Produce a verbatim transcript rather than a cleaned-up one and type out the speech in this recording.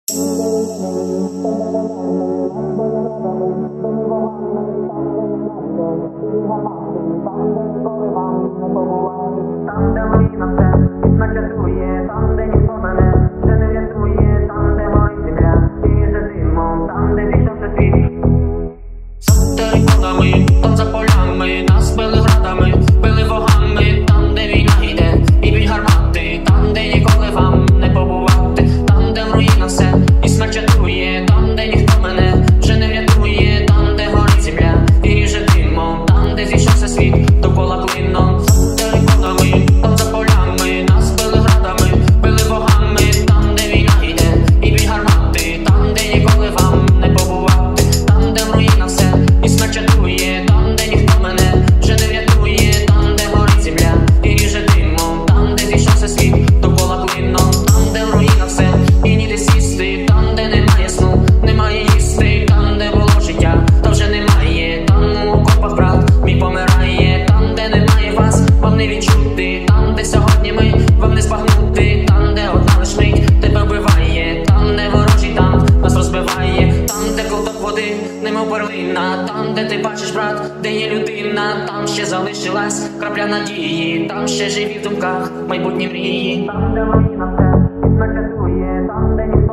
Там, де руїнах все, і смерть чатує, там, де ніхто мене вже не врятує, там, де горить земля, і ніже димом, там, де зійшовся світ. За териконами, там за полями, нас били градами, били вогами, там, де війна йде, і б'ють гармати, там, де ніколи вам не побувати, там, де в руїнах все, і смерть чатує, там, де ніхто мене вже не врятує, там, де горить земля, і ніже димом, там, де зійшовся світ, довкола клином. За териконами, там за полями, нас били градами, били вогами, там, де війна йде, і б'ють гармати, там, де ніколи вам не побувати, там, де в руїнах все, і смерть чатує, там, де ніхто мене вже не врятує, там, де горить земля, і ріже димом, там, де зійшовся світ, довкола клином. Там, де в руїнах все, і ніде сісти, там, де немає сну, немає їсти, там, де було життя, та вже немає, там у окопах брат мій помирає, там, де немає вас, вам не відчути, там, де сьогодні ми, вам не збагнути, там, де одна лиш мить тебе вбиває, там, де ворожий там нас розбиває, там, де ковток води, немов перлина, там, де ти бачиш, брат, де є людина, там ще залишилась крапля надії, там ще живі в думках майбутні мрії. Там, де руїнах все, і смерть чатує, там, де ніхто